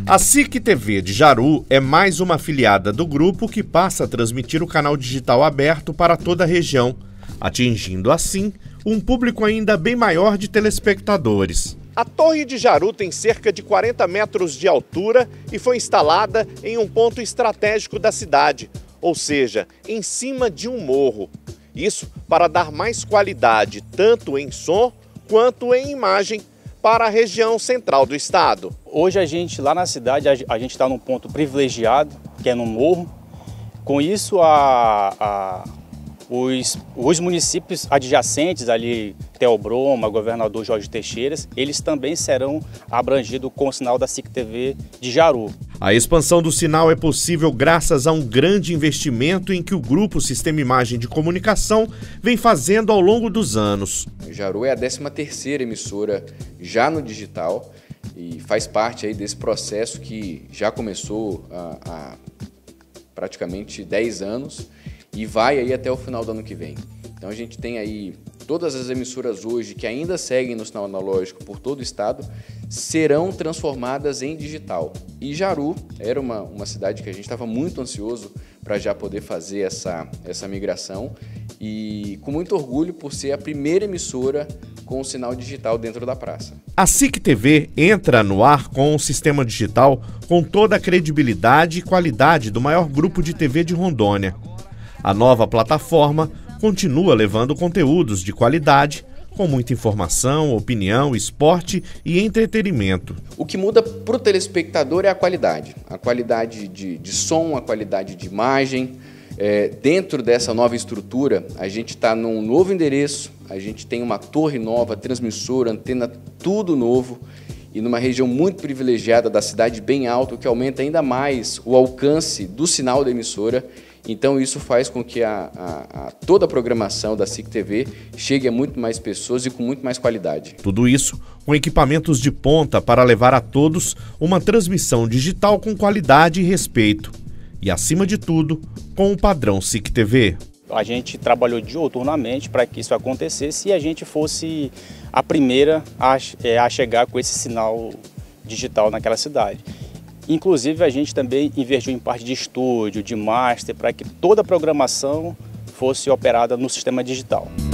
A SIC TV de Jaru é mais uma afiliada do grupo que passa a transmitir o canal digital aberto para toda a região, atingindo assim um público ainda bem maior de telespectadores. A Torre de Jaru tem cerca de 40 metros de altura e foi instalada em um ponto estratégico da cidade, ou seja, em cima de um morro. Isso para dar mais qualidade tanto em som quanto em imagem para a região central do estado. Hoje a gente, lá na cidade, a gente está num ponto privilegiado, que é no morro. Com isso, os municípios adjacentes ali, Theobroma, Governador Jorge Teixeira, eles também serão abrangidos com o sinal da SIC TV de Jaru. A expansão do sinal é possível graças a um grande investimento em que o Grupo Sistema Imagem de Comunicação vem fazendo ao longo dos anos. Jaru é a 13ª emissora já no digital e faz parte aí desse processo que já começou há praticamente 10 anos e vai aí até o final do ano que vem. Então a gente tem aí todas as emissoras hoje que ainda seguem no sinal analógico por todo o estado serão transformadas em digital. E Jaru era uma cidade que a gente estava muito ansioso para já poder fazer essa migração e com muito orgulho por ser a primeira emissora com o sinal digital dentro da praça. A SIC TV entra no ar com um sistema digital com toda a credibilidade e qualidade do maior grupo de TV de Rondônia. A nova plataforma continua levando conteúdos de qualidade, com muita informação, opinião, esporte e entretenimento. O que muda para o telespectador é a qualidade de som, a qualidade de imagem. Dentro dessa nova estrutura, a gente está num novo endereço, a gente tem uma torre nova, transmissora, antena, tudo novo e numa região muito privilegiada da cidade, bem alta, o que aumenta ainda mais o alcance do sinal da emissora. Então isso faz com que toda a programação da SIC TV chegue a muito mais pessoas e com muito mais qualidade. Tudo isso com equipamentos de ponta para levar a todos uma transmissão digital com qualidade e respeito. E, acima de tudo, com o padrão SIC TV. A gente trabalhou diuturnamente para que isso acontecesse e a gente fosse a primeira a chegar com esse sinal digital naquela cidade. Inclusive, a gente também investiu em parte de estúdio, de master, para que toda a programação fosse operada no sistema digital.